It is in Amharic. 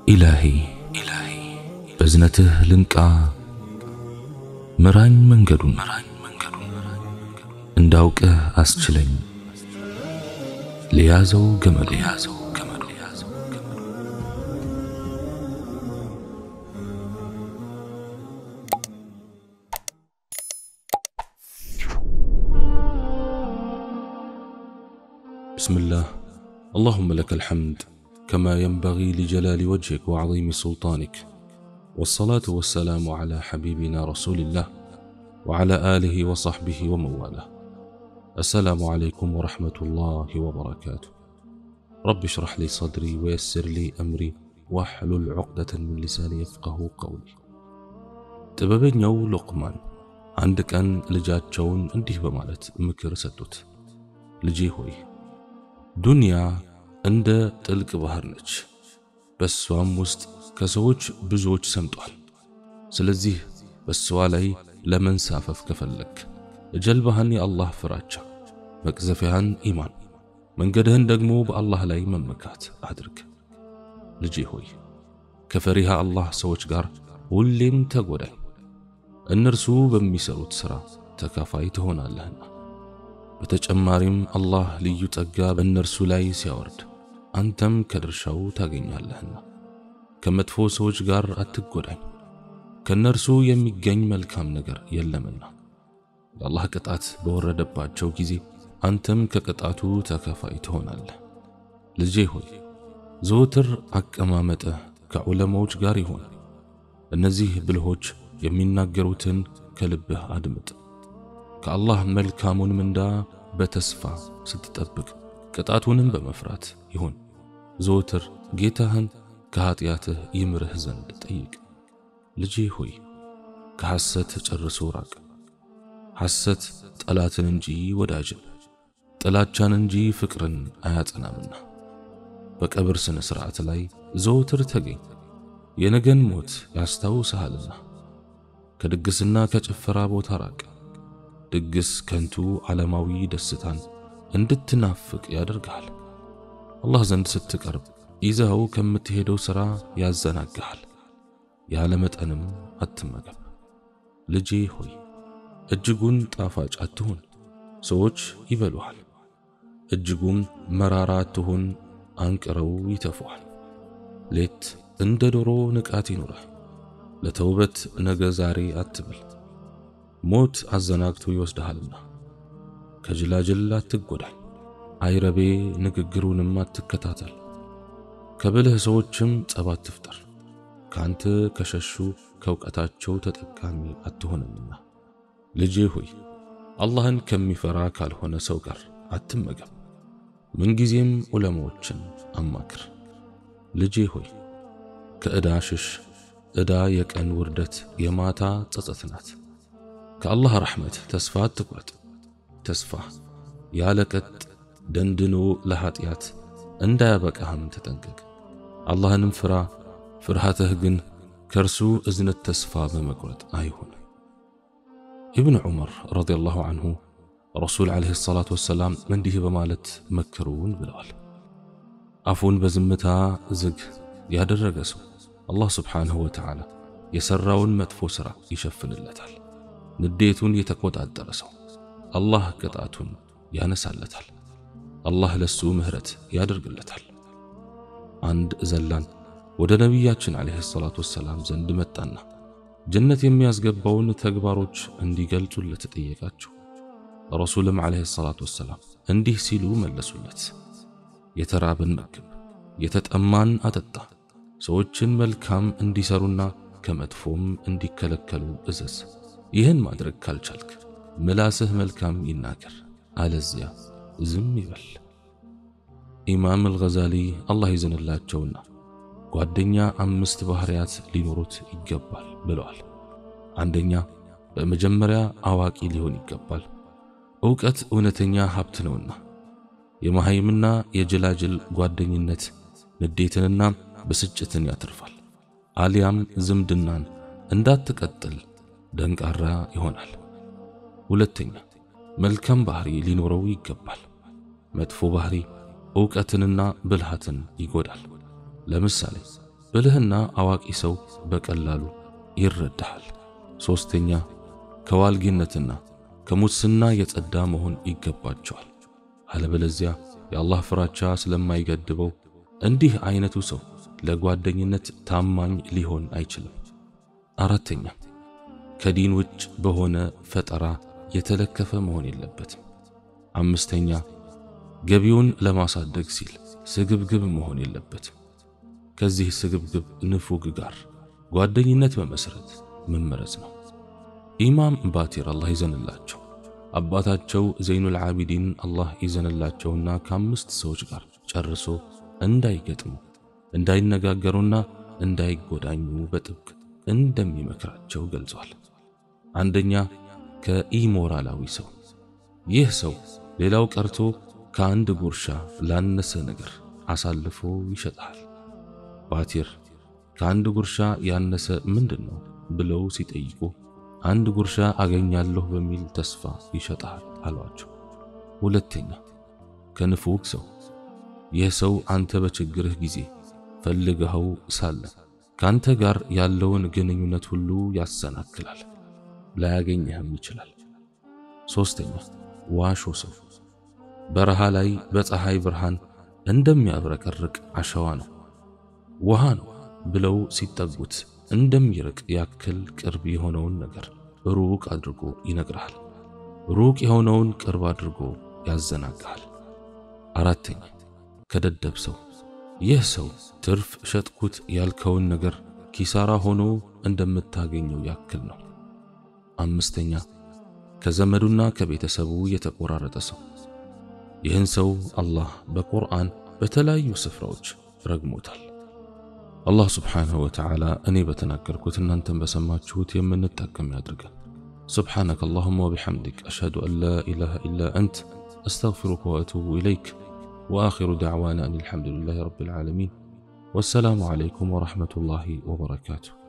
إلهي بزنته لنكا مران منجدون انداوك أسجلين ليازو جمل بسم الله. اللهم لك الحمد كما ينبغي لجلال وجهك وعظيم سلطانك، والصلاة والسلام على حبيبنا رسول الله وعلى آله وصحبه ومواله. السلام عليكم ورحمة الله وبركاته. رب اشرح لي صدري ويسر لي أمري واحلل عقدة من لساني يفقه قولي. تبابنيو لقمان عندك أن لجاتشون انديه بمالت مكر ستوت لجي هوي دنيا عند تلك بحر نج بسوام وسط كسوች ብዙዎች ሰምጧል። ስለዚህ በስዋ ላይ ለመንሳፈፍ ከፈለክ ጀልባህን የአላህ ፍራቻ መቅዘፊያን ኢማን መንገድህን ደግሞ በአላህ ላይ መመካት አድርግ። ልጄ ሆይ ከፈሪሃ አላህ ሰዎች ጋር ሁሌም ተጎዳኝ፣ እነርሱ በሚሰሩት ሥራ ተካፋይ ትሆናለህና። በተጨማሪም አላህ ልዩ ጸጋ በእነርሱ ላይ ሲያወርድ አንተም ከድርሻው ታገኛለህና። ከመጥፎ ሰዎች ጋር አትጎዳኝ፣ ከነርሱ የሚገኝ መልካም ነገር የለምና። የአላህ ቅጣት በወረደባቸው ጊዜ አንተም ከቅጣቱ ተካፋይ ትሆናለህ። ልጄ ሆይ ዘወትር አቀማመጥህ ከዑለማዎች ጋር ይሁን። እነዚህ ብልሆች የሚናገሩትን ከልብህ አድምጥ። ከአላህ መልካሙን ምንዳ በተስፋ ስትጠብቅ ቅጣቱንም በመፍራት ይሁን። ዘወትር ጌታህን ከኃጢአትህ ይምርህ ዘንድ ጠይቅ። ልጄ ሆይ ከሐሰት ጨርሶ ራቅ። ሐሰት ጠላትን እንጂ ወዳጅን፣ ጥላቻን እንጂ ፍቅርን አያጸናምና። በቀብር ስነ ሥርዓት ላይ ዘወትር ተገኝ፣ የነገን ሞት ያስታውስሃልና። ከድግስና ከጭፈራ ቦታ ራቅ። ድግስ ከንቱ ዓለማዊ ደስታን እንድትናፍቅ ያደርግሃል። አላህ ዘንድ ስትቀርብ ይዘኸው ከምትሄደው ሥራ ያዘናግሃል። ያለ መጠንም አትመገብ። ልጄ ሆይ እጅጉን ጣፋጭ አትሁን፣ ሰዎች ይበሉሃል። እጅጉም መራራ አትሁን፣ አንቅረው ይተፉሃል። ሌት እንደ ዶሮ ንቃት ይኑረህ። ለተውበት ነገ ዛሬ አትበል፣ ሞት አዘናግቶ ይወስድሃልና። ከጅላጅል አትጎዳኝ፣ አይረቤ ንግግሩንም አትከታተል። ከብልህ ሰዎችም ጸብ አትፍጠር፣ ካንተ ከሸሹ ከእውቀታቸው ተጠቃሚ አትሆንምና። ልጄ ሆይ አላህን ከሚፈራ ካልሆነ ሰው ጋር አትመገብ፣ ምንጊዜም ዑለማዎችን አማክር። ልጄ ሆይ ከዕዳ ሽሽ፣ ዕዳ የቀን ውርደት የማታ ጸጸት ናት። ከአላህ ረሕመት ተስፋ አትቁረጥ። ተስፋ ያለቀጥ ደንድኖ ለኃጢአት እንዳያበቃህም ተጠንቀቅ። አላህንም ፍራ፣ ፍርሃትህ ግን ከርሱ እዝነት ተስፋ በመቁረጥ አይሁን። ኢብኑ ዑመር ረዲየላሁ ዐንሁ ረሱል ዓለይሂ ሰላቱ ወሰላም እንዲህ በማለት መከሩን ብለዋል። አፉን በዝምታ ዝግ ያደረገ ሰው አላህ ስብሓንሁ ወተዓላ የሠራውን መጥፎ ሥራ ይሸፍንለታል። ንዴቱን የተቆጣጠረ ሰው አላህ ቅጣቱን ያነሳለታል። አላህ ለሱ ምህረት ያደርግለታል። አንድ ዘላን ወደ ነቢያችን ዓለይሂ ሰላቱ ወሰላም ዘንድ መጣና ጀነት የሚያስገባውን ተግባሮች እንዲገልጹለት ጠየቃቸው። ረሱልም ዓለይሂ ሰላቱ ወሰላም እንዲህ ሲሉ መለሱለት፣ የተራበን መግብ፣ የተጠማን አጠጣ፣ ሰዎችን መልካም እንዲሰሩና ከመጥፎም እንዲከለከሉ እዘዝ። ይህን ማድረግ ካልቻልክ ምላስህ መልካም ይናገር፣ አለዚያ ዝም ይበል። ኢማም አልገዛሊ አላህ ይዘንላቸውና ጓደኛ 5 ባህሪያት ሊኖሩት ይገባል ብለዋል። አንደኛ በመጀመሪያ አዋቂ ሊሆን ይገባል። ዕውቀት እውነተኛ ሀብት ነውና። የመሃይምና የጅላጅል ጓደኝነት ንዴትንና ብስጭትን ያተርፋል፣ አሊያም ዝምድናን እንዳትቀጥል ደንቃራ ይሆናል። ሁለተኛ መልካም ባህሪ ሊኖረው ይገባል። መጥፎ ባህሪ ዕውቀትንና ብልሃትን ይጎዳል። ለምሳሌ ብልህና አዋቂ ሰው በቀላሉ ይረዳሃል። ሶስተኛ ከዋልጊነትና ከሙስና የጸዳ መሆን ይገባቸዋል። አለበለዚያ የአላህ ፍራቻ ስለማይገድበው እንዲህ አይነቱ ሰው ለጓደኝነት ታማኝ ሊሆን አይችልም። አራተኛ ከዲን ውጭ በሆነ ፈጠራ የተለከፈ መሆን የለበትም። አምስተኛ ገቢውን ለማሳደግ ሲል ስግብግብ መሆን የለበትም። ከዚህ ስግብግብ ንፉግ ጋር ጓደኝነት መመስረት መመረዝ ነው። ኢማም ባቲር አላህ ይዘንላቸው አባታቸው ዘይኑል ዓቢዲን አላህ ይዘንላቸውና ከአምስት ሰዎች ጋር ጨርሶ እንዳይገጥሙ እንዳይነጋገሩና እንዳይጎዳኙ በጥብቅ እንደሚመክራቸው ገልጿል። አንደኛ ከኢሞራላዊ ሰው። ይህ ሰው ሌላው ቀርቶ ከአንድ ጉርሻ ላነሰ ነገር አሳልፎ ይሸጣል። ባቲር ከአንድ ጉርሻ ያነሰ ምንድነው ብለው ሲጠይቁ አንድ ጉርሻ አገኛለሁ በሚል ተስፋ ይሸጣል አሏቸው። ሁለተኛ ከንፉግ ሰው። ይህ ሰው አንተ በችግርህ ጊዜ ፈልገኸው ሳለ ካንተ ጋር ያለውን ግንኙነት ሁሉ ያሰናክላል፣ ላያገኝህም ይችላል። ሶስተኛ ዋሾ ሰው። በረሃ ላይ በፀሐይ ብርሃን እንደሚያብረቀርቅ አሸዋ ነው፣ ውሃ ነው ብለው ሲጠጉት እንደሚርቅ ያክል ቅርብ የሆነውን ነገር ሩቅ አድርጎ ይነግራል፣ ሩቅ የሆነውን ቅርብ አድርጎ ያዘናጋል። አራተኛ ከደደብ ሰው። ይህ ሰው ትርፍ ሸጥኩት ያልከውን ነገር ኪሳራ ሆኖ እንደምታገኘው ያክል ነው። አምስተኛ ከዘመዱና ከቤተሰቡ የተቆራረጠ ሰው። ይህን ሰው አላህ በቁርአን በተለያዩ ስፍራዎች ረግሞታል። አላህ ስብሓንሁ ወተዓላ እኔ በተናገርኩት እናንተን በሰማችሁት የምንጠቀም ያድርገን። سبحانك اللهم وبحمدك أشهد أن لا إله إلا أنت أستغفرك وأتوب إليك وآخر دعوانا أن الحمد لله رب العالمين والسلام عليكم ورحمة الله وبركاته.